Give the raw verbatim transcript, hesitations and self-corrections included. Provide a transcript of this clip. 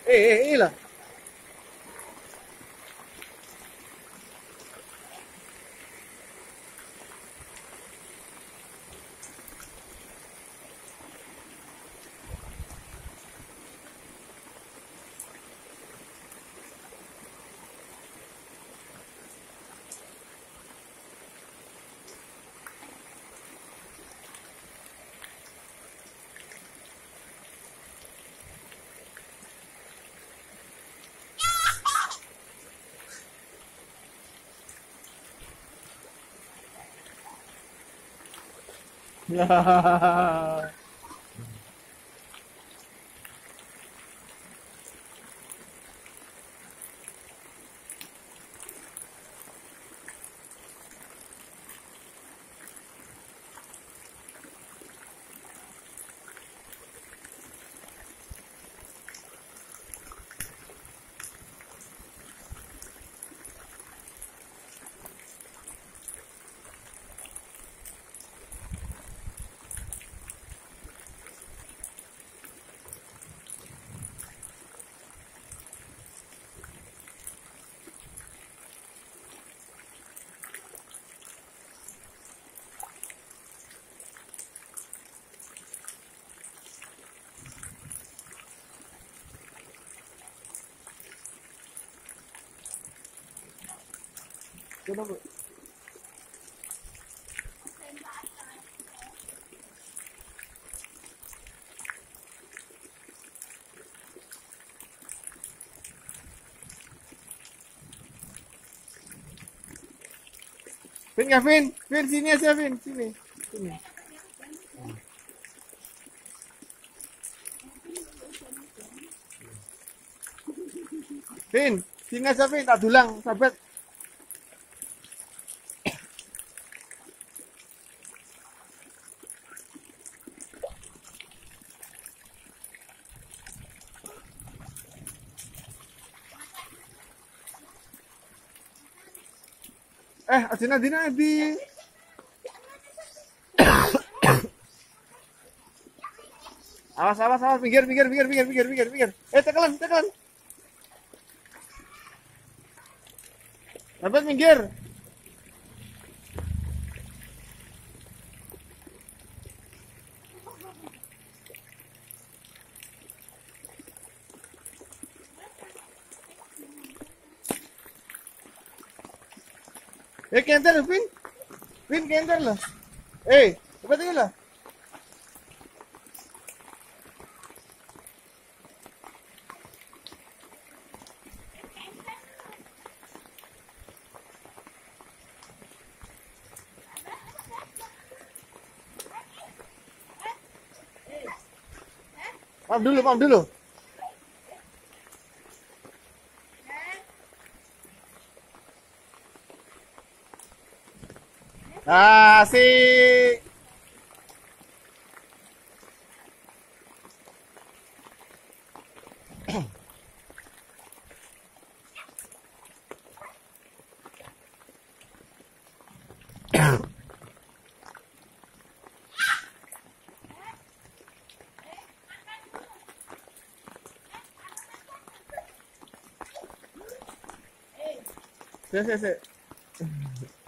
Eh, eh, eh lah. Coba, Bu. Vin nggak Vin? Vin sini aja Vin, sini. Sini. Vin, sini aja Vin, tak dulang, sahabat. Eh, Adina Dina di. Awas, awas, awas, pinggir, pinggir, pinggir, pinggir, pinggir, pinggir, pinggir. Eh, tekelan, tekelan. Sahabat minggir. Eh, kenter, Vin. Vin, kenter lah. Eh, coba tinggal lah. Pam dulu, pam dulu. Asik. Sik, sik, sik.